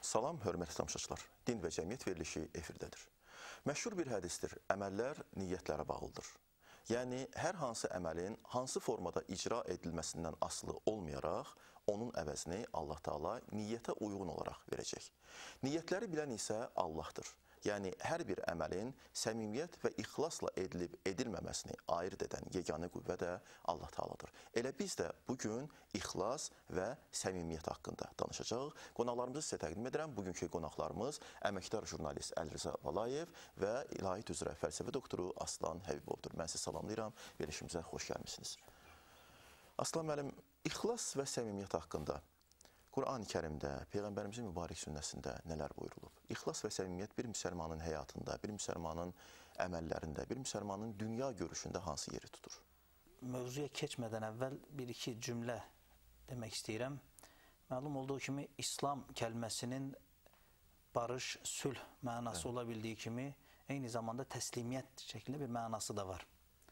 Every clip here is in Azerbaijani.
Salam, hörmətli tamaşaçılar. Din və cəmiyyət verilişi efirdədir. Məşhur bir hədisdir. Əməllər niyyətlərə bağlıdır. Yəni, hər hansı əməlin hansı formada icra edilməsindən asılı olmayaraq, onun əvəzini Allah Teala niyyətə uyğun olaraq verəcək. Niyyətləri bilən isə Allahdır. Yəni, hər bir əməlin səmimiyyət və ixlasla edilib edilməməsini ayırt edən yeganə qüvvə də Allah Tealadır. Elə biz də bugün ixlas və səmimiyyət haqqında danışacağıq. Qonaqlarımızı sizə təqdim edirəm. Bugünkü qonaqlarımız əməkdar jurnalist Əlirza Valayev və İlahiyyat üzrə fəlsəfə doktoru Aslan Həbibovdur. Mən sizi salamlayıram, verilişimizə xoş gəlmişsiniz. Aslan müəllim, ixlas və səmimiyyət haqqında Qur'an-ı Kərimdə, Peyğəmbərimizin mübarək sünnəsində nələr buyurulub? İxlas və səmimiyyət bir müsəlmanın həyatında, bir müsəlmanın əməllərində, bir müsəlmanın dünya görüşündə hansı yeri tutur? Mövzuya keçmədən əvvəl bir-iki cümlə demək istəyirəm. Məlum olduğu kimi, İslam kəlməsinin barış, sülh mənası ola bildiyi kimi, eyni zamanda təslimiyyət şəklində bir mənası da var.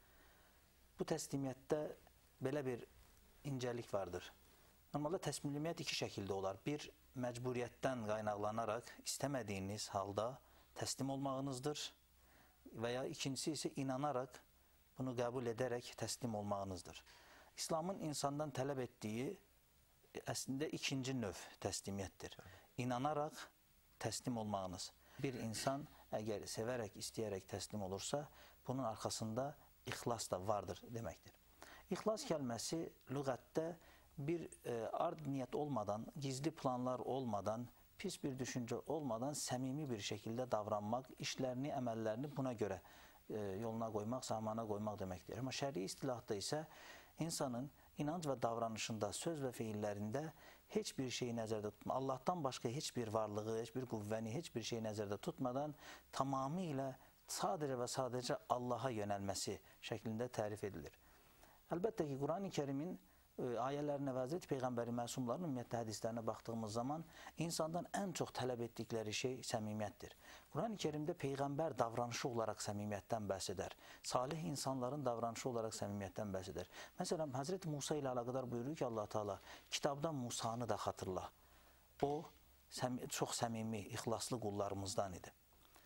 Bu təslimiyyətdə belə bir incəlik vardır. Normalda təslimiyyət iki şəkildə olar. Bir, məcburiyyətdən qaynaqlanaraq istəmədiyiniz halda təslim olmağınızdır və ya ikincisi isə inanaraq, bunu qəbul edərək təslim olmağınızdır. İslamın insandan tələb etdiyi əslində ikinci növ təslimiyyətdir. İnanaraq təslim olmağınız. Bir insan əgər sevərək, istəyərək təslim olursa, bunun arxasında ixlas da vardır deməkdir. İxlas kəlməsi lüğətdə bir ard niyyət olmadan, gizli planlar olmadan, pis bir düşüncə olmadan səmimi bir şəkildə davranmaq, işlərini, əməllərini buna görə yoluna qoymaq, zamana qoymaq deməkdir. Amma şəri istilahda isə insanın inanc və davranışında, söz və feillərində heç bir şeyi nəzərdə tutma, Allahdan başqa heç bir varlığı, heç bir qüvvəni, heç bir şeyi nəzərdə tutmadan tamamilə sadəcə və sadəcə Allaha yönəlməsi şəklində tərif edilir. Əlbəttə ki, Qur'an-ı Kərimin ayələrinə və Həzrəti Peyğəmbəri məsumların ümumiyyətlə hədislərinə baxdığımız zaman insandan ən çox tələb etdikləri şey səmimiyyətdir. Qur'an-ı Kərimdə Peyğəmbər davranışı olaraq səmimiyyətdən bəhs edər. Salih insanların davranışı olaraq səmimiyyətdən bəhs edər. Məsələn, Həzrəti Musa ilə əlaqədar buyurur ki, Allah Teala kitabda Musanı da xatırla. O, çox səmimi, ixlaslı qullarımızdan idi.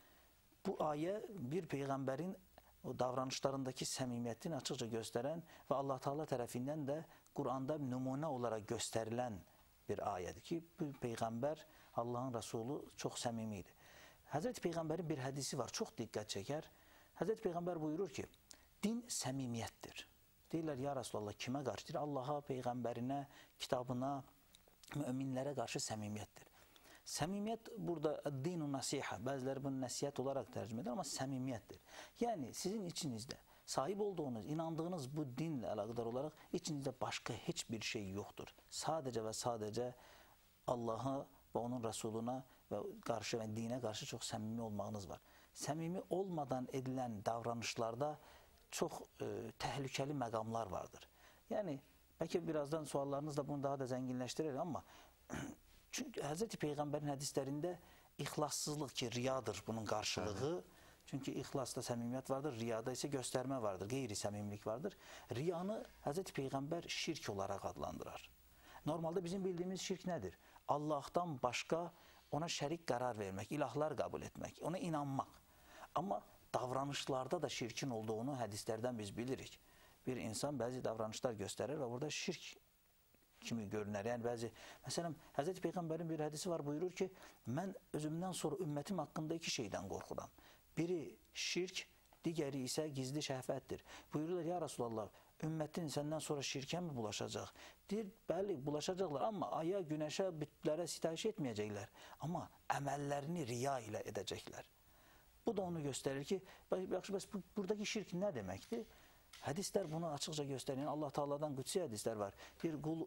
Bu ayə bir Peyğəmbərin o davranışlarındakı səmimiyyətini açıqca göstərən və Allah Teala tərəfindən də Qur'anda nümunə olaraq göstərilən bir ayədir ki, bu Peyğəmbər, Allahın Rəsulu çox səmimi idi. Həzrəti Peyğəmbərin bir hədisi var, çox diqqət çəkər. Həzrəti Peyğəmbər buyurur ki, din səmimiyyətdir. Deyirlər, ya Rasulallah, kimə qarşı? Deyir, Allaha, Peyğəmbərinə, kitabına, müminlərə qarşı səmimiyyətdir. Səmimiyyət burada din-u nəsihə, bəziləri bunu nəsihət olaraq tərcümə edir, amma səmimiyyətdir. Yəni, sizin içinizdə sahib olduğunuz, inandığınız bu dinlə əlaqədar olaraq içinizdə başqa heç bir şey yoxdur. Sadəcə və sadəcə Allaha və onun Rəsuluna və dinə qarşı çox səmimi olmağınız var. Səmimi olmadan edilən davranışlarda çox təhlükəli məqamlar vardır. Yəni, bəlkə birazdan suallarınızla bunu daha da zənginləşdirər, amma çünki Həzrəti Peyğəmbərin hədislərində ixlassızlıq ki, riyadır bunun qarşılığı. Çünki ixlasda səmimiyyət vardır, riyada isə göstərmə vardır, qeyri-səmimilik vardır. Riyanı Həzrəti Peyğəmbər şirk olaraq adlandırar. Normalda bizim bildiyimiz şirk nədir? Allahdan başqa ona şərik qərar vermək, ilahlar qəbul etmək, ona inanmaq. Amma davranışlarda da şirkin olduğunu hədislərdən biz bilirik. Bir insan bəzi davranışlar göstərir və burada şirk kimi görünər. Yəni, məsələn, Həzrəti Peyğəmbərin bir hədisi var, buyurur ki, mən özümdən sonra ümmətim haqqında iki şeydən qorxuram. Biri şirk, digəri isə gizli şəhvətdir. Buyururlar, ya Rasulallah, ümmətin səndən sonra şirkə mi bulaşacaq? Deyir, bəli, bulaşacaqlar, amma aya, günəşə, bütlərə sitayiş etməyəcəklər. Amma əməllərini riya ilə edəcəklər. Bu da onu göstərir ki, yaxşı, bəs buradakı şirk nə deməkdir? Hədislər bunu açıqca göstərir. Yəni, Allah Teala'dan qüdsi hədislər var. Bir qul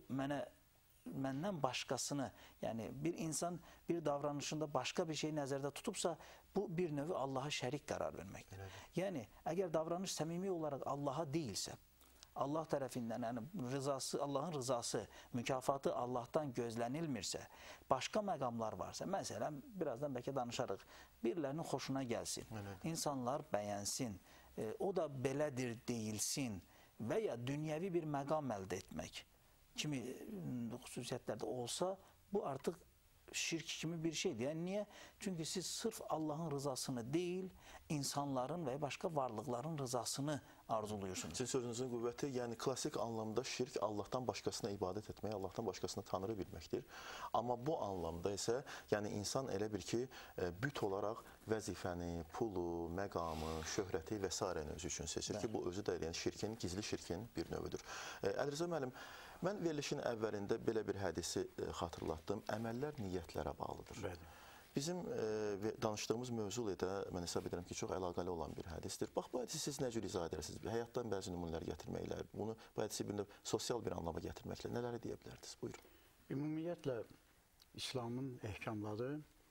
məndən başqasını, yəni bir insan bir davranışında başqa bir şeyi nəzərdə tutubsa, bu bir növü Allaha şərik qərar verməkdir. Yəni, əgər davranış səmimi olaraq Allaha deyilsə, Allah tərəfindən, yəni Allahın rızası, mükafatı Allahdan gözlənilmirsə, başqa məqamlar varsa, məsələn, birazdan bəlkə danışarıq, birilərinin xoşuna gəlsin, insanlar bəyənsin, o da belədir deyilsin və ya dünyəvi bir məqam əldə etmək kimi xüsusiyyətlərdə olsa, bu artıq şirk kimi bir şeydir. Yani niye? Çünkü siz sırf Allah'ın rızasını değil, insanların ve başka varlıkların rızasını arzuluyorsunuz. Sizin sözünüzün qüvvəti, yəni klasik anlamda şirk Allahdan başqasına ibadət etmək, Allahdan başqasını tanrı bilməkdir. Amma bu anlamda isə, yəni insan elə bil ki, büt olaraq vəzifəni, pulu, məqamı, şöhrəti və s. özü üçün seçir ki, bu özü də yəni şirkin, gizli şirkin bir növüdür. Əlirza müəllim, mən verilişin əvvəlində belə bir hədisi xatırlatdım. Əməllər niyyətlərə bağlıdır. Bəli. Bizim danışdığımız mövzu ilə mən hesab edirəm ki, çox əlaqəli olan bir hədisdir. Bax, bu hədisi siz necə izah edirsiniz? Həyatdan bəzi nümunələr gətirməklə, bunu bu hədisi bir sosial bir anlama gətirməklə nələri deyə bilərdiniz? Buyurun. Ümumiyyətlə, İslamın əhkamları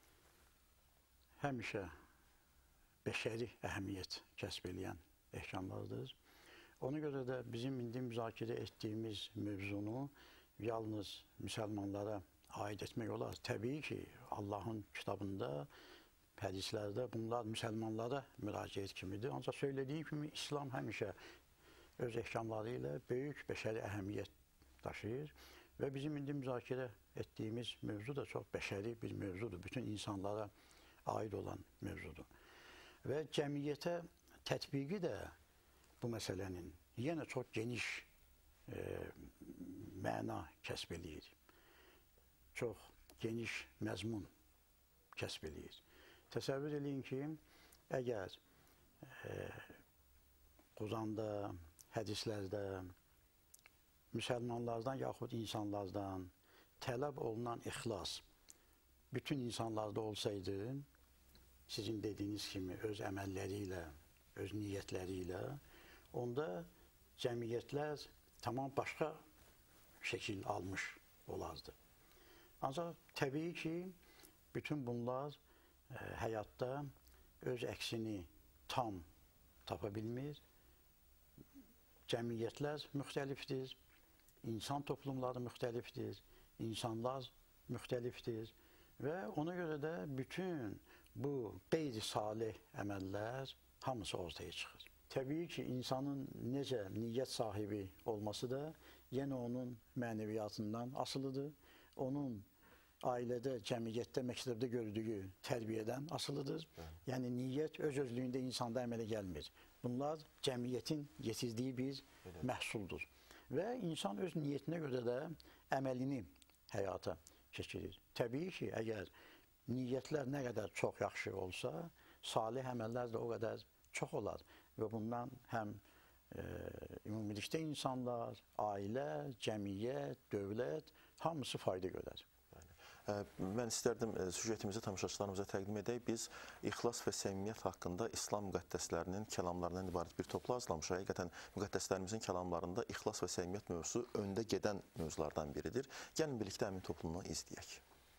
həmişə bəşəri əhəmiyyət kəsb edən əhkamlardır. Ona görə də bizim indi müzakirə etdiyimiz mövzunu yalnız müsəlmanlara aid etmək olar. Təbii ki, Allahın kitabında, hədislərdə bunlar müsəlmanlara müraciət kimidir. Ancaq söylədiyim kimi İslam həmişə öz əhkamları ilə böyük bəşəri əhəmiyyət daşıyır və bizim indi müzakirə etdiyimiz mövzu da çox bəşəri bir mövzudur. Bütün insanlara aid olan mövzudur. Və cəmiyyətə tətbiqi də bu məsələnin yenə çox geniş məna kəsb edir. Çox geniş məzmun kəsb edir. Təsəvvür edin ki, əgər Quranda, hədislərdə, müsəlmanlardan yaxud insanlardan tələb olunan ixlas bütün insanlarda olsaydı, sizin dediyiniz kimi öz əməlləri ilə, öz niyyətləri ilə, onda cəmiyyətlər tamam başqa şəkil almış olardı. Ancaq təbii ki, bütün bunlar həyatda öz əksini tam tapa bilmir. Cəmiyyətlər müxtəlifdir, insan toplumları müxtəlifdir, insanlar müxtəlifdir və ona görə də bütün bu qeyri-salih əməllər hamısı ortaya çıxır. Təbii ki, insanın necə niyyət sahibi olması da yenə onun mənəviyyatından asılıdır. Onun ailədə, cəmiyyətdə, məktəbdə gördüyü tərbiyədən asılıdır. Yəni, niyyət öz-özlüyündə insanda əmələ gəlmir. Bunlar cəmiyyətin yetirdiyi bir məhsuldur. Və insan öz niyyətinə görə də əməlini həyata keçirir. Təbii ki, əgər niyyətlər nə qədər çox yaxşı olsa, salih əməllər də o qədər çox olar. Və bundan həm ümumilikdə insanlar, ailə, cəmiyyət, dövlət hamısı fayda görər. Mən istərdim süjetimizi tamaşaçılarımıza təqdim edək. Biz ixlas və səmimiyyət haqqında İslam müqəddəslərinin kəlamlarından ibarət bir toplu hazırlamışıq. Həqiqətən müqəddəslərimizin kəlamlarında ixlas və səmimiyyət mövzusu öndə gedən mövzulardan biridir. Gəlin birlikdə həmin toplumunu izləyək.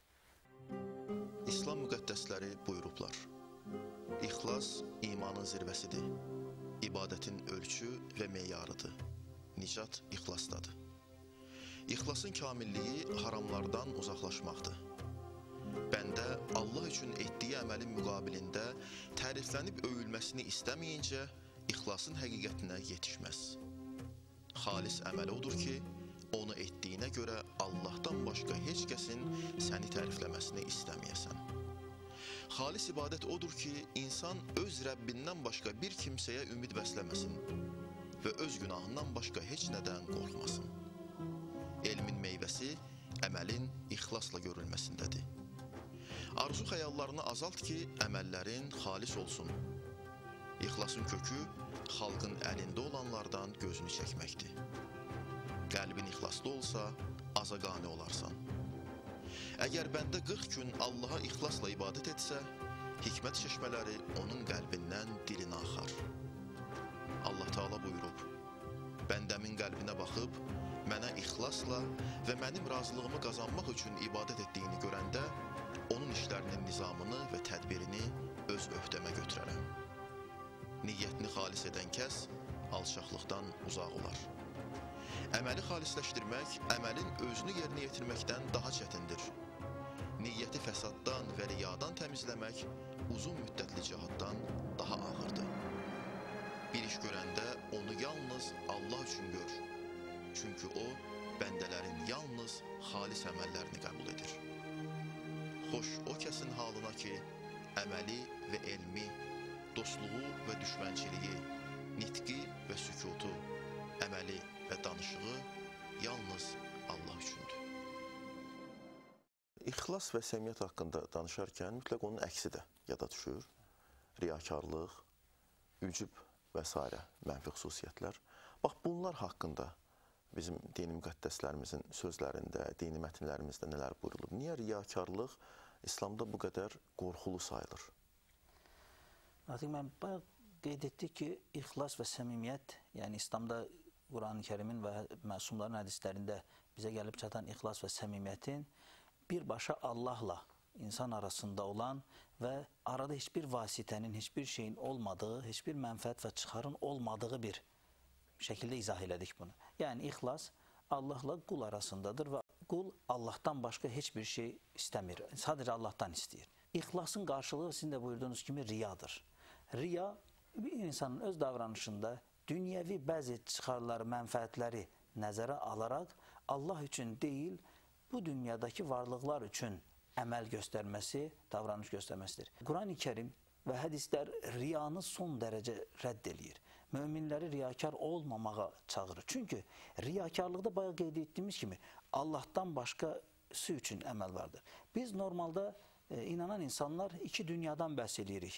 İslam müqəddəsləri buyurublar: İxlas imanın zirvəsidir, ibadətin ölçü və meyarıdır. Nicat ixlasdadır. İxlasın kamilliyi haramlardan uzaqlaşmaqdır. Bəndə Allah üçün etdiyi əməlin müqabilində təriflənib öyülməsini istəməyincə ixlasın həqiqətinə yetişməz. Xalis əməl odur ki, onu etdiyinə görə Allahdan başqa heç kəsin səni tərifləməsini istəməyəsən. Xalis ibadət odur ki, insan öz Rəbbindən başqa bir kimsəyə ümid bəsləməsin və öz günahından başqa heç nədən qorxmasın. Elmin meyvəsi əməlin ixlasla görülməsindədir. Arzu xəyallarını azalt ki, əməllərin xalis olsun. İxlasın kökü xalqın əlində olanlardan gözünü çəkməkdir. Qəlbin ixlaslı olsa, azaqani olarsan. Əgər bəndə 40 gün Allaha ixlasla ibadət etsə, hikmət çeşmələri onun qəlbindən dilinə axar. Allah Teala buyurub: bəndəmin qəlbinə baxıb, mənə ixlasla və mənim razılığımı qazanmaq üçün ibadət etdiyini görəndə, onun işlərinin nizamını və tədbirini öz öhdəmə götürərəm. Niyyətini xalis edən kəs alçaqlıqdan uzaq olar. Əməli xalisləşdirmək, əməlin özünü yerinə yetirməkdən daha çətindir. Niyyəti fəsaddan və riyadan təmizləmək uzun müddətli cihaddan daha ağırdır. Bir iş görəndə onu yalnız Allah üçün gör. Çünki o, bəndələrin yalnız xalis əməllərini qəbul edir. Xoş o kəsin halına ki, əməli və elmi, dostluğu və düşmənçiliyi, nitqi və sükutu, əməli və danışığı yalnız Allah üçündür. İxlas və səmiyyət haqqında danışarkən mütləq onun əksi də yada düşür. Riyakarlıq, ücub və s. mənfi xüsusiyyətlər. Bax, bunlar haqqında bizim dini müqəddəslərimizin sözlərində, dini mətinlərimizdə nələr buyurulur? Niyə riyakarlıq İslamda bu qədər qorxulu sayılır? Mən bayaq qeyd etdik ki, ixlas və səmimiyyət, yəni İslamda Quran-ı Kərimin və məsumların hədislərində bizə gəlib çatan ixlas və səmimiyyətin birbaşa Allahla insan arasında olan və arada heç bir vasitənin, heç bir şeyin olmadığı, heç bir mənfəət və çıxarın olmadığı bir şəkildə izah elədik bunu. Yəni, ixlas Allahla qul arasındadır və qul Allahdan başqa heç bir şey istəmir, sadəcə Allahdan istəyir. İxlasın qarşılığı sizin də buyurduğunuz kimi riyadır. Riya, bir insanın öz davranışında dünyəvi bəzi çıxarları, mənfəətləri nəzərə alaraq Allah üçün deyil, bu dünyadakı varlıqlar üçün əməl göstərməsi, davranış göstərməsidir. Quran-ı Kərim və hədislər riyanı son dərəcə rədd eləyir. Möminləri riyakar olmamağa çağırır. Çünki riyakarlıqda bayaq qeyd etdiyimiz kimi Allahdan başqası üçün əməl vardır. Biz normalda inanan insanlar iki dünyadan bəhs edirik.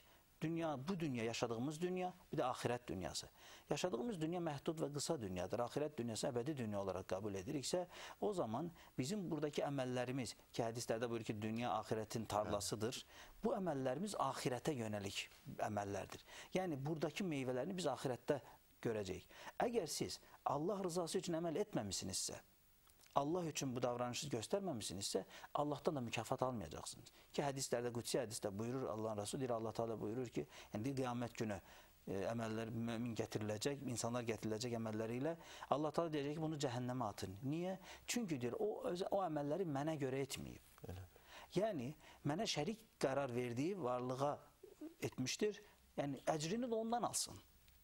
Bu dünya, yaşadığımız dünya, bir də axirət dünyası. Yaşadığımız dünya məhdud və qısa dünyadır. Axirət dünyası əbədi dünya olaraq qəbul ediriksə, o zaman bizim buradakı əməllərimiz, ki, hədislərdə buyurur ki, dünya axirətin tarlasıdır, bu əməllərimiz axirətə yönəlik əməllərdir. Yəni, buradakı meyvələrini biz axirətdə görəcəyik. Əgər siz Allah rızası üçün əməl etməmisinizsə, Allah üçün bu davranışı göstərməmisinizsə, Allahdan da mükafat almayacaqsınız. Ki, hədislərdə, qudsi hədisdə buyurur, Allahın Rəsulü deyir, Allah Teala buyurur ki, yəni qiyamət günü əməllər mümin gətiriləcək, insanlar gətiriləcək əməlləri ilə Allah Teala deyəcək ki, bunu cəhənnəmə atın. Niyə? Çünki deyir, o əməlləri mənə görə etməyib. Yəni, mənə şərik qərar verdiyi varlığa etmişdir, yəni əcrini də ondan alsın.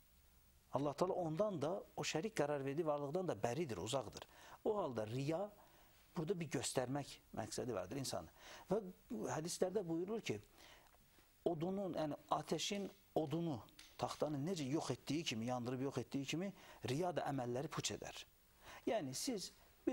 Allah Teala ondan da, o şərik qərar verdiyi varlıqdan da bəridir, uzaqdır. O halda riya, burada bir göstərmək məqsədi vardır insanı. Və hədislərdə buyurur ki, odunun, yəni ateşin odunu, taxtanı necə yox etdiyi kimi, yandırıb yox etdiyi kimi, riya da əməlləri puç edər. Yəni siz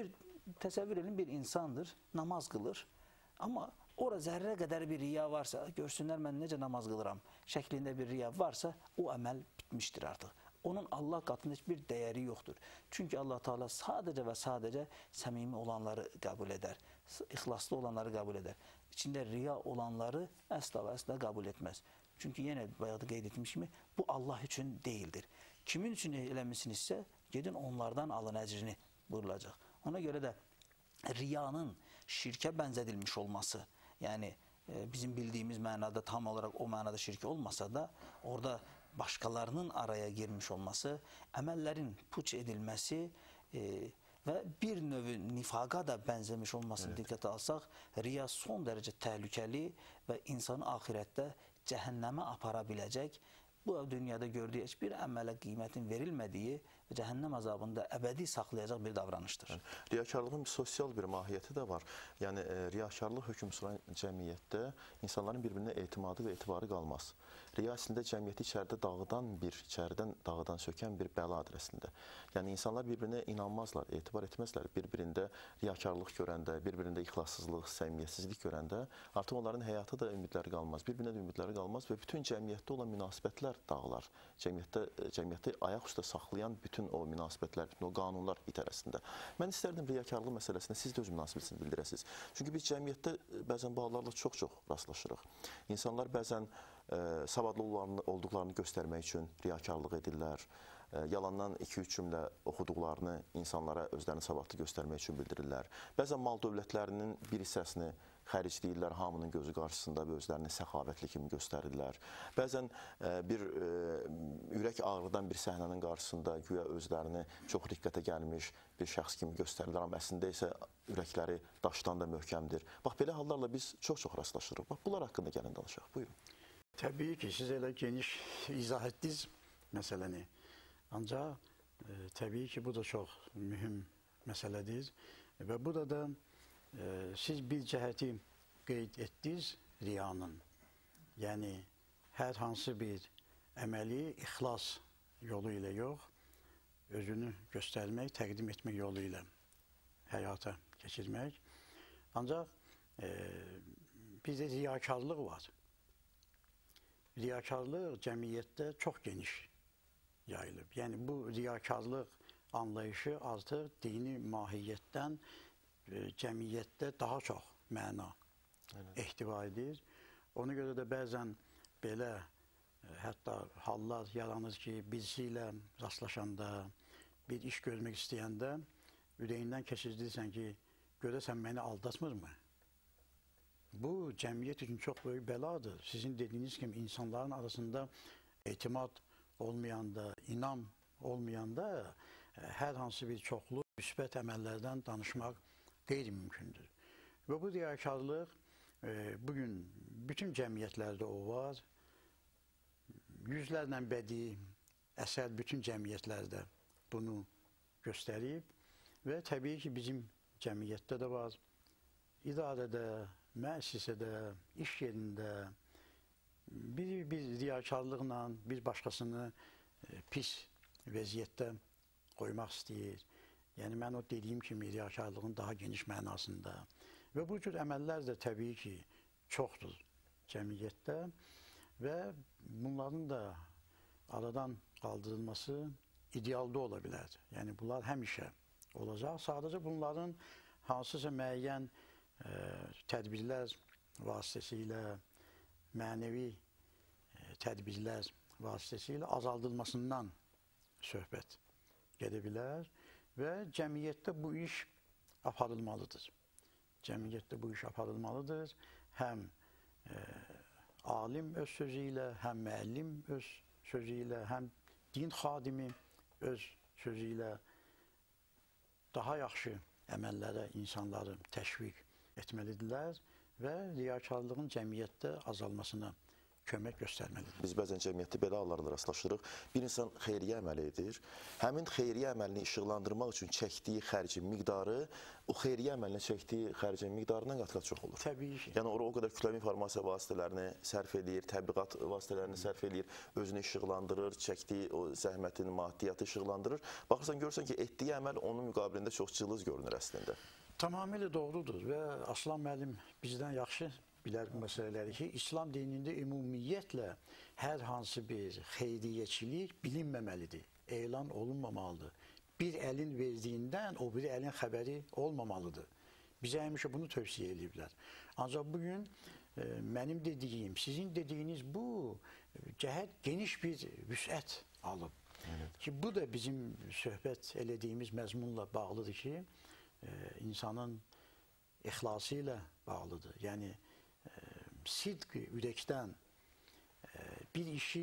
təsəvvür edin, bir insandır, namaz qılır, amma ora zərrə qədər bir riya varsa, görsünlər mən necə namaz qılıram, şəklində bir riya varsa, o əməl bitmişdir artıq. Onun Allah qatında heç bir dəyəri yoxdur. Çünki Allah Teala sadəcə və sadəcə səmimi olanları qəbul edər, ixlaslı olanları qəbul edər. İçində riya olanları əsla və əsla qəbul etməz. Çünki yenə bayaqda qeyd etmiş kimi, bu Allah üçün deyildir. Kimin üçün eləmişsinizsə, gedin onlardan alın əcrini buyurulacaq. Ona görə də riyanın şirkə bənzədilmiş olması, yəni bizim bildiyimiz mənada tam olaraq o mənada şirk olmasa da, orada başqalarının araya girmiş olması, əməllərin puç edilməsi və bir növ nifaqa da bənzəmiş olmasını diqqətə alsaq, riya son dərəcə təhlükəli və insanı axirətdə cəhənnəmə apara biləcək, bu dünyada gördüyü heç bir əmələ qiymətin verilmədiyi və cəhənnəm azabında əbədi saxlayacaq bir davranışdır. Riyakarlığın sosial bir mahiyyəti də var. Yəni, riyakarlıq hökm süran cəmiyyətdə insanların bir-birinə etimadı və etibarı qalmaz. Riya əslində cəmiyyəti içəridən dağıdan sökən bir bəladır əslində. Yəni, insanlar bir-birinə inanmazlar, etibar etməzlər. Bir-birində riyakarlıq görəndə, bir-birində ixlassızlıq, səmimiyyətsizlik görəndə artıq onların həyatı da ümidləri qalmaz, bir-birinə də ümidləri qalmaz və bütün cəmiyyətdə olan münasibətlər dağılar. Cəmiyyətdə ayaq üstə saxlayan bütün o münasibətlər, bütün o qanunlar itər əslində. Mən istərdim riyakarlıq məsələsində siz də öz münasibətinizi bildirəsiniz. Çünki biz cəmiyyətdə bəzən bu hallarla çox-çox rastlaşırıq. İnsanlar bəzən savadlı olduqlarını göstərmək üçün riyakarlıq edirlər. Yalandan 2-3 cümlə oxuduqlarını insanlara özlərini savadlı göstərmək üçün bildirirlər. Bəzən mal dövlətlərinin bir hissəsini xəricləyirlər hamının gözü qarşısında və özlərini səxavətli kimi göstərirlər. Bəzən bir ürək ağrıdan bir səhnənin qarşısında güya özlərini çox riqqətə gəlmiş bir şəxs kimi göstərirlər, amma əslində isə ürəkləri daşdan da möhkəmdir. Bax, belə hallarla biz çox-çox rastlaşırıq. Bax, bunlar haqqında gəlin danışaq. Buyurun. Təbii ki, siz elə geniş izah etdiniz məsələni. Ancaq təbii ki, bu da çox mühüm məsələdir və burada da siz bir cəhəti qeyd etdiniz riyanın. Yəni, hər hansı bir əməli ixlas yolu ilə yox, özünü göstərmək, təqdim etmək yolu ilə həyata keçirmək. Ancaq bizdə riyakarlıq var. Riyakarlıq cəmiyyətdə çox geniş yayılıb. Yəni, bu riyakarlıq anlayışı artıq dini mahiyyətdən cəmiyyətdə daha çox məna ehtiva edir. Ona görə də bəzən belə hətta hallar yaranır ki, birisi ilə rastlaşanda, bir iş görmək istəyəndə ürəyindən keçirdirsən ki, görəsən məni aldatmırmı? Bu, cəmiyyət üçün çox böyük bəladır. Sizin dediyiniz kimi insanların arasında etimad olmayanda, inam olmayanda hər hansı bir çoxlu müsbət əməllərdən danışmaq qeyri-mümkündür. Və bu riyakarlıq bugün bütün cəmiyyətlərdə o var. Yüzlərlə bədii əsər bütün cəmiyyətlərdə bunu göstərib və təbii ki, bizim cəmiyyətdə də var. İdarədə, müəssisədə, iş yerində bir riyakarlıqla bir başqasını pis vəziyyətdə qoymaq istəyir. Yəni, mən o dediyim kimi riyakarlığın daha geniş mənasında. Və bu cür əməllər də təbii ki, çoxdur cəmiyyətdə və bunların da aradan qaldırılması idealda ola bilər. Yəni, bunlar həmişə olacaq. Sadəcə bunların hansısa müəyyən tədbirlər vasitəsilə, mənəvi tədbirlər vasitəsilə azaldılmasından söhbət gedə bilər və cəmiyyətdə bu iş aparılmalıdır. Cəmiyyətdə bu iş aparılmalıdır. Həm alim öz sözü ilə, həm müəllim öz sözü ilə, həm din xadimi öz sözü ilə daha yaxşı əməllərə insanları təşviq etməlidirlər və riyakarlığın cəmiyyətdə azalmasına kömək göstərməlidir. Biz bəzən cəmiyyətdə belə hallarla rastlaşırıq. Bir insan xeyriyyə əməli edir. Həmin xeyriyyə əməlini işıqlandırmaq üçün çəkdiyi xərcin miqdarı o xeyriyyə əməlinə çəkdiyi xərcin miqdarından qat-qat çox olur. Təbii ki. Yəni, o qədər kütləvi informasiya vasitələrini sərf eləyir, təbliğat vasitələrini sərf eləyir, özünü işıqlandırır, çəkdiyi o zəhmətin, maddiyyatı işıqlandırır. Baxırsan, görürsən ki, etdiyi əməl onun müqabilində çox cılız görünür əslində. Tamamilə doğrudur və Aslan müəllim bizdən yaxşı bilər bu məsələləri ki, İslam dinində ümumiyyətlə hər hansı bir xeyriyyəçilik bilinməməlidir, elan olunmamalıdır. Bir əlin verdiyindən o biri əlin xəbəri olmamalıdır. Bizə həmişə bunu tövsiyə ediblər. Ancaq bugün mənim dediyim, sizin dediyiniz bu cəhət geniş bir vüsət alıb. Evet. Ki, bu da bizim söhbət elədiyimiz məzmunla bağlıdır ki, insanın ixlası ilə bağlıdır. Yəni, sidq ürəkdən bir işi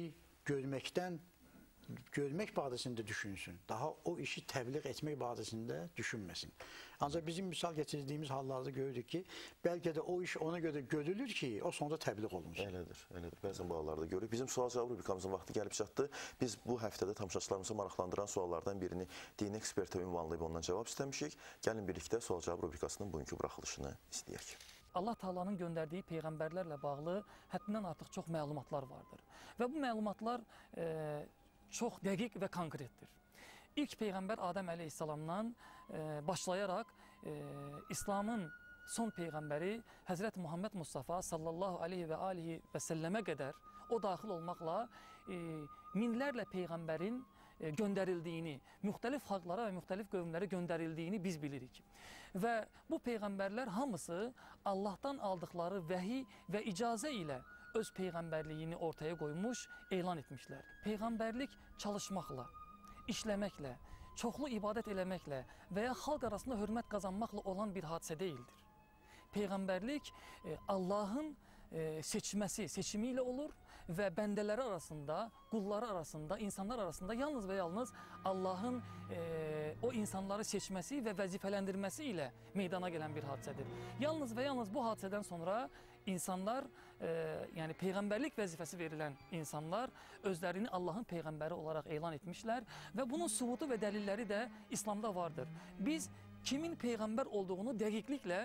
görmək barəsində düşünsün. Daha o işi təbliğ etmək barəsində düşünməsin. Ancaq bizim misal gətirdiyimiz hallarda görürük ki, bəlkə də o iş ona görə görülür ki, o sonunda təbliğ olunsun. Elədir, elədir. Bəzən bu hallarda görürük. Bizim sual-cavab rubrikamızın vaxtı gəlib çatdı. Biz bu həftədə tamaşaçılarımızı maraqlandıran suallardan birini dini ekspertə ünvanlayıb ondan cavab istəmişik. Gəlin birlikdə sual-cavab rubrikasının bugünkü buraxılışını istəyək. Allah Taala'nın göndərdiyi peyğəmbərlərlə bağlı həddindən artıq çox məlumatlar vardır. Və bu məlumatlar çox dəqiq və konkretdir. İlk peyğəmbər Adəm əleyhissalamdan başlayaraq İslamın son peyğəmbəri Həzrət Muhammed Mustafa sallallahu aleyhi və alihi və səlləmə qədər o daxil olmaqla minlərlə peyğəmbərin göndərildiyini, müxtəlif xalqlara və müxtəlif qövmlərə göndərildiyini biz bilirik. Və bu peyğəmbərlər hamısı Allahdan aldıqları vəhiy və icazə ilə öz peyğəmbərliyini ortaya qoymuş, elan etmişlər. Peyğəmbərlik çalışmaqla, işləməklə, çoxlu ibadət eləməklə və ya xalq arasında hörmət qazanmaqla olan bir hadisə deyildir. Peyğəmbərlik Allahın seçimi ilə olur və bəndələri arasında, qulları arasında, insanlar arasında yalnız və yalnız Allahın o insanları seçməsi və vəzifələndirməsi ilə meydana gələn bir hadisədir. Yalnız və yalnız bu hadisədən sonra insanlar, yəni peyğəmbərlik vəzifəsi verilən insanlar özlərini Allahın peyğəmbəri olaraq elan etmişlər və bunun sübutu və dəlilləri də İslamda vardır. Biz kimin peyğəmbər olduğunu dəqiqliklə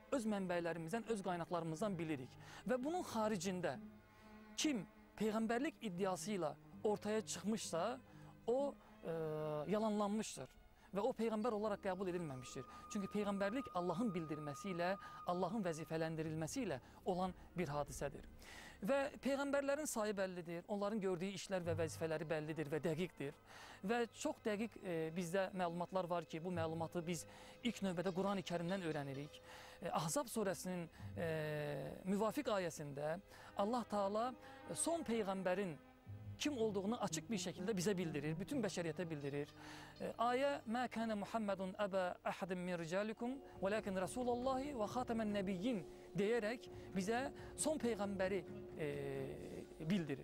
öz mənbələrimizdən, öz qaynaqlarımızdan bilirik. Və bunun xaricində kim peyğəmbərlik iddiası ilə ortaya çıxmışsa, o yalanlanmışdır və o peyğəmbər olaraq qəbul edilməmişdir. Çünki peyğəmbərlik Allahın bildirməsi ilə, Allahın vəzifələndirilməsi ilə olan bir hadisədir. Və peyğəmbərlərin sayı bəllidir, onların gördüyü işlər və vəzifələri bəllidir və dəqiqdir. Və çox dəqiq bizdə məlumatlar var ki, bu məlumatı biz ilk növbədə Quran-ı Kərimdən öyrənirik. Ahzab surəsinin müvafiq ayəsində Allah Taala son peyğəmbərin kim olduğunu açıq bir şəkildə bizə bildirir, bütün bəşəriyyətə bildirir. Ayə mə kənə Muhammedun əbə əhədin min ricalikum və lakin Rasulullahi və xatəmən nəbiyyin deyərək bizə son peyğəmbəri bildirir.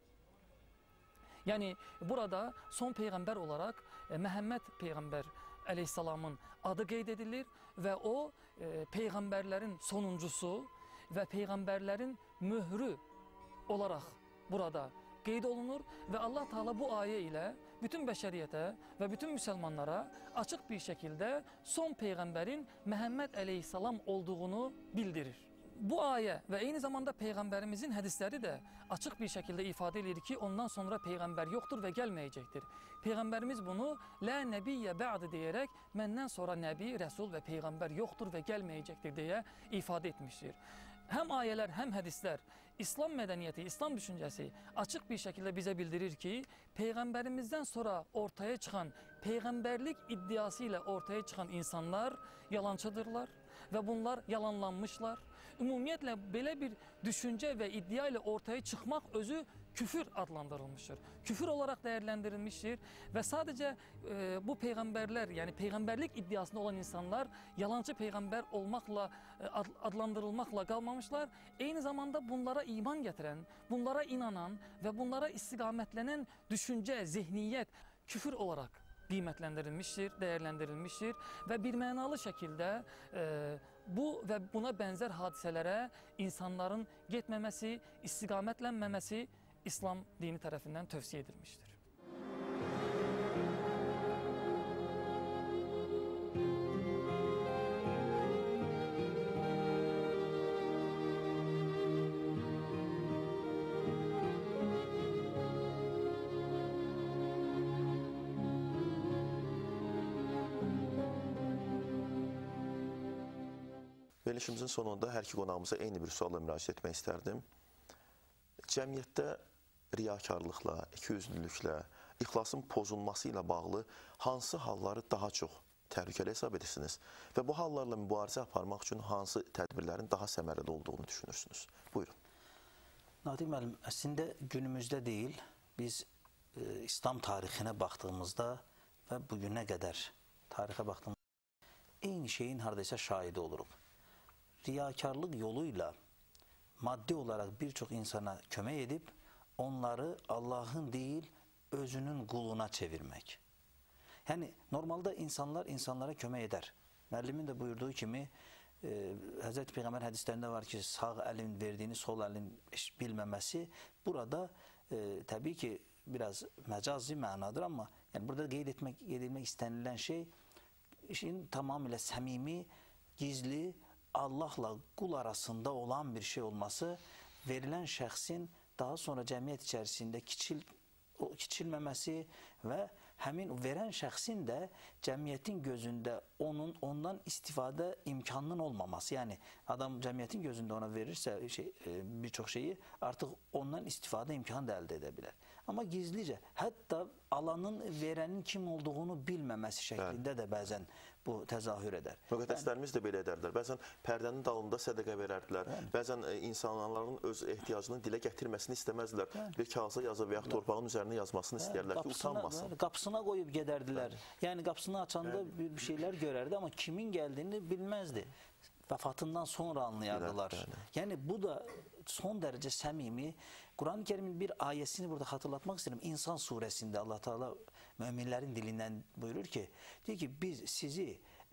Yəni burada son peyğəmbər olaraq Məhəmməd peyğəmbər əleyhissalamın adı qeyd edilir və o peyğəmbərlərin sonuncusu və peyğəmbərlərin möhrü olaraq burada qeyd olunur və Allah Taala bu ayə ilə bütün bəşəriyyətə və bütün müsəlmanlara açıq bir şəkildə son peyğəmbərin Məhəmməd əleyhissalam olduğunu bildirir. Bu ayə və eyni zamanda peyğəmbərimizin hədisləri də açıq bir şəkildə ifadə edir ki, ondan sonra peyğəmbər yoxdur və gəlməyəcəkdir. Peyğəmbərimiz bunu lə nəbiyyə bə'd deyərək məndən sonra nəbi, rəsul və peyğəmbər yoxdur və gəlməyəcəkdir deyə ifadə etmişdir. Həm ayələr, həm hədislər, İslam mədəniyyəti, İslam düşüncəsi açıq bir şəkildə bizə bildirir ki, peyğəmbərimizdən sonra ortaya çıxan, peyğəmbərlik iddiası ilə ortaya çıxan insanlar yalançıdırlar və bunlar yalanlanmışlar. Ümumiyyətlə belə bir düşüncə və iddia ilə ortaya çıxmaq özü küfür adlandırılmışdır. Küfür olaraq dəyərləndirilmişdir və sadəcə bu peyğəmbərlər, yəni peyğəmbərlik iddiasında olan insanlar yalancı peyğəmbər olmaqla, adlandırılmaqla qalmamışlar. Eyni zamanda bunlara iman gətirən, bunlara inanan və bunlara istiqamətlənən düşüncə, zehniyyət küfür olaraq qiymətləndirilmişdir, dəyərləndirilmişdir və birmənalı şəkildə bu və buna bənzər hadisələrə insanların getməməsi, istiqamətlənməməsi İslam dini tərəfindən tövsiyə edilmişdir. Verilişimizin sonunda hər iki qonağımıza eyni bir sualla müraciət etmək istərdim. Cəmiyyətdə riyakarlıqla, ikiyüzlülüklə, ixlasın pozulması ilə bağlı hansı halları daha çox təhlükəli hesab edirsiniz və bu hallarla mübarizə aparmaq üçün hansı tədbirlərin daha səmərəli olduğunu düşünürsünüz? Buyurun. Natiq müəllim, əslində günümüzdə deyil, biz İslam tarixinə baxdığımızda və bugünə qədər tarixə baxdığımızda eyni şeyin haradaysa şahidi oluruq. Riyakarlıq yolu ilə maddi olaraq bir çox insana kömək edib, onları Allahın deyil, özünün quluna çevirmək. Yəni, normalda insanlar insanlara kömək edər. Müəllimin də buyurduğu kimi, Hz. Peyğəmbər hədislərində var ki, sağ əlin verdiyini sol əlin bilməməsi, burada təbii ki, biraz məcazi mənadır, amma yəni, burada qeyd edilmək istənilən şey, işin tamamilə səmimi, gizli, Allahla qul arasında olan bir şey olması, verilən şəxsin daha sonra cəmiyyət içərisində kiçilməməsi və həmin verən şəxsin də cəmiyyətin gözündə ondan istifadə imkanının olmaması. Yəni, adam cəmiyyətin gözündə ona verirsə bir çox şeyi, artıq ondan istifadə imkanı da əldə edə bilər. Amma gizlicə, hətta alanın, verənin kim olduğunu bilməməsi şəklində də bəzən bu təzahür edər. Müqəddəslərimiz də belə edərlər. Bəzən pərdənin dalında sədəqə verərdilər. Bəzən insanların öz ehtiyacını dilə gətirməsini istəməzdilər. Bir kağıza yazıb və yaxud torpağın üzərine yazmasını istəyərlər ki, utanmasın. Qapısına qoyub gedərdilər. Yəni, qapısını açanda bir şeylər görərdi, amma kimin gəldiyini bilməzdi. Vəfatından sonra anlayardılar. Yəni, bu da son dərəcə səmimi. Quran-ı Kərimin bir ayəsini burada xatırlatmaq istəyirəm. İnsan surəsində Allah Teala möminlərin dilindən buyurur ki, deyir ki, biz sizi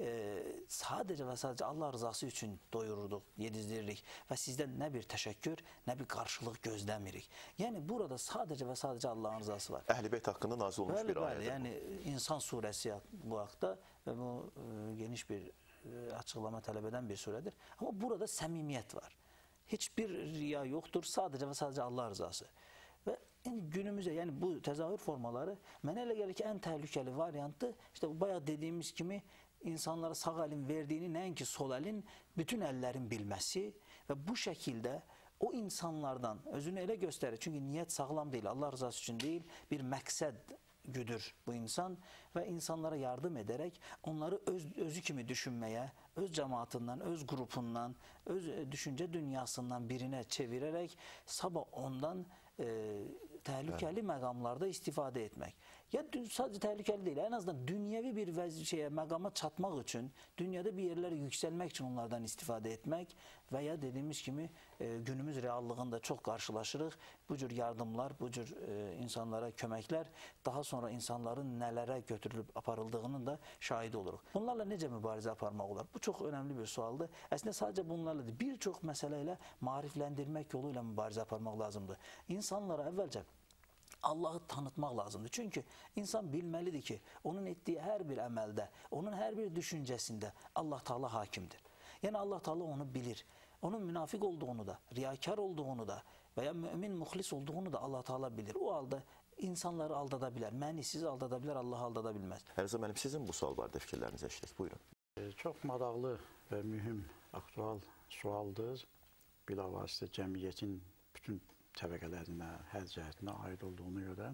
sadəcə və sadəcə Allah rızası üçün doyururduq, yedizdirirdik və sizdən nə bir təşəkkür, nə bir qarşılıq gözləmirik. Yəni, burada sadəcə və sadəcə Allahın rızası var. Əhl-i Beyt haqqında nazil olmuş bir ayədir. Yəni, İnsan surəsi bu haqda və bu geniş bir açıqlama tələb edən bir surədir. Amma burada səmimiyyət var. Heç bir riya yoxdur, sadəcə və sadəcə Allah rızası. Və günümüzə, yəni bu təzahür formaları mənə elə gəlir ki, ən təhlükəli variantı, işte bayaq dediyimiz kimi, insanlara sağ əlin verdiyini, nəinki sol əlin, bütün əllərin bilməsi və bu şəkildə o insanlardan özünü elə göstərir. Çünki niyyət sağlam deyil, Allah rızası üçün deyil, bir məqsəd güdür bu insan və insanlara yardım edərək onları özü kimi düşünməyə, öz cəmaatından, öz qrupundan, öz düşüncə dünyasından birinə çevirərək sabah ondan təhlükəli məqamlarda istifadə etmək. Ya sadəcə təhlükəli deyil, ən azından dünyəvi bir məqama çatmaq üçün, dünyada bir yerlərə yüksəlmək üçün onlardan istifadə etmək və ya dediyimiz kimi günümüz reallığında çox qarşılaşırıq. Bu cür yardımlar, bu cür insanlara köməklər daha sonra insanların nələrə götürülüb aparıldığının da şahidi oluruq. Bunlarla necə mübarizə aparmaq olar? Bu çox önəmli bir sualdır. Əslində sadəcə bunlarla deyil, bir çox məsələ ilə maarifləndirmək yolu ilə mübarizə aparmaq lazımdır. İnsanlara əvvəlcə Allah'ı tanıtmaq lazımdır. Çünki insan bilməlidir ki, onun etdiyi hər bir əməldə, onun hər bir düşüncəsində Allah Taala hakimdir. Yəni Allah Taala onu bilir. Onun münafiq olduğunu da, riyakar olduğunu da və ya mümin, muxlis olduğunu da Allah Taala bilir. O halda insanları aldada bilər. Məni sizi aldada bilər, Allah'ı aldada bilməz. Ərzə müəllim, sizin bu sual barədə fikirlərinizi eşitdik. Buyurun. Çox maraqlı və mühüm, aktual sualdır. Bilavasitə cəmiyyətin bütün təbəqələrinə, hər cəhətinə aid olduğuna görə.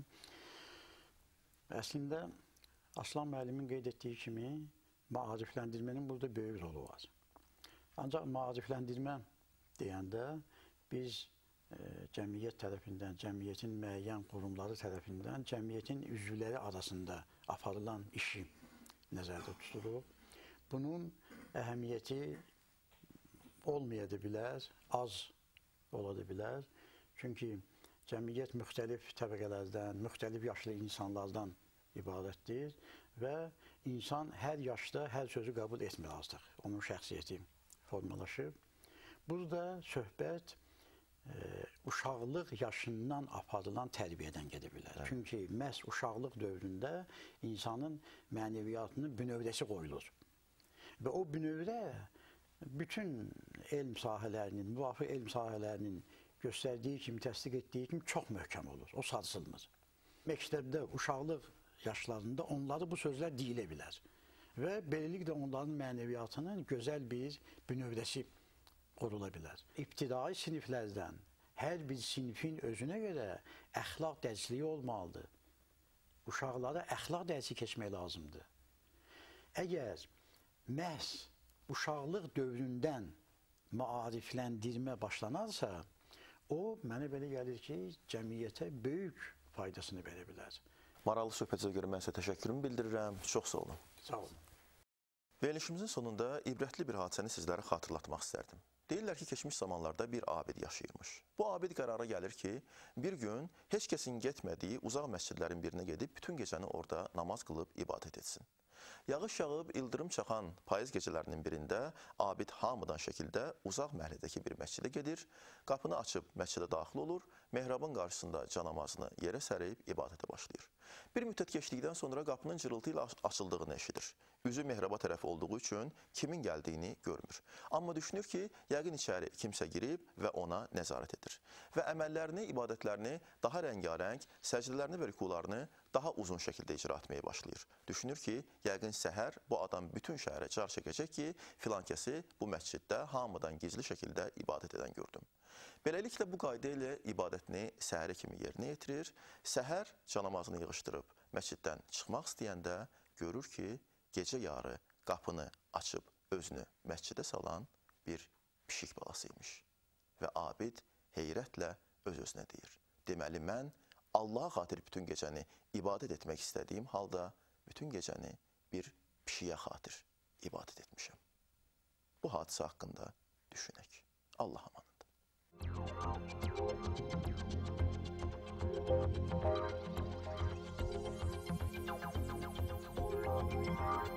Əslində, Aslan müəllimin qeyd etdiyi kimi, maarifləndirmənin burada böyük rolu var. Ancaq maarifləndirmə deyəndə biz cəmiyyət tərəfindən, cəmiyyətin müəyyən qurumları tərəfindən, cəmiyyətin üzvləri arasında aparılan işi nəzərdə tuturuq. Bunun əhəmiyyəti olmaya da bilər, az ola da bilər. Çünki cəmiyyət müxtəlif təbəqələrdən, müxtəlif yaşlı insanlardan ibarətdir və insan hər yaşda hər sözü qəbul etmir artıq. Onun şəxsiyyəti formalaşıb. Burada söhbət uşaqlıq yaşından aparılan tərbiyədən gedə bilər. Çünki məhz uşaqlıq dövründə insanın mənəviyyatının bünövrəsi qoyulur. Və o bünövrə bütün elm sahələrinin, müvafiq elm sahələrinin göstərdiyi kimi, təsdiq etdiyi kimi çox möhkəm olur. O sarsılmır. Məktəbdə, uşaqlıq yaşlarında onları bu sözlər deyilə bilər. Və beləliklə onların mənəviyyatının gözəl bir bünövrəsi qurula bilər. İbtidai siniflərdən hər bir sinifin özünə görə əxlaq dərsliyi olmalıdır. Uşaqlara əxlaq dərsi keçmək lazımdır. Əgər məhz uşaqlıq dövründən maarifləndirmə başlanarsa, o, mənə belə gəlir ki, cəmiyyətə böyük faydasını verə bilər. Maraqlı söhbətinizə görə mən sizə təşəkkürümü bildirirəm. Çox sağ olun. Sağ olun. Verilişimizin sonunda ibrətli bir hadisəni sizlərə xatırlatmaq istərdim. Deyirlər ki, keçmiş zamanlarda bir abid yaşayırmış. Bu abid qərara gəlir ki, bir gün heç kəsin getmədiyi uzaq məscidlərin birinə gedib bütün gecəni orada namaz qılıb ibadət etsin. Yağış yağıb, ildırım çaxan payız gecələrinin birində abid hamıdan şəkildə uzaq məhəllədəki bir məscidə gedir, qapını açıb məscidə daxil olur, mehrabın qarşısında canamazını yerə sərib ibadətə başlayır. Bir müddət keçdikdən sonra qapının cırıltı ilə açıldığını eşidir. Üzü mehraba tərəf olduğu üçün kimin gəldiyini görmür. Amma düşünür ki, yəqin içəri kimsə girib və ona nəzarət edir. Və əməllərini, ibadətlərini daha rəngarəng, səcdələrini və rükularını daha uzun şəkildə icra etməyə başlayır. Düşünür ki, yəqin səhər bu adam bütün şəhərə car çəkəcək ki, filan kəsi bu məsciddə hamıdan gizli şəkildə ibadət edən gördüm. Beləliklə bu qayda ilə ibadətini səhərə kimi yerinə yetirir. Səhər canamazını yığışdırıb məsciddən çıxmaq istəyəndə görür ki, gecə yarı qapını açıb özünü məscidə salan bir pişik balasıymış. Və abid heyrətlə öz-özünə deyir. Deməli, mən Allaha xatir bütün gecəni ibadət etmək istədiyim halda bütün gecəni bir pişiyə xatir ibadət etmişəm. Bu hadisə haqqında düşünək. Allah'a emanet.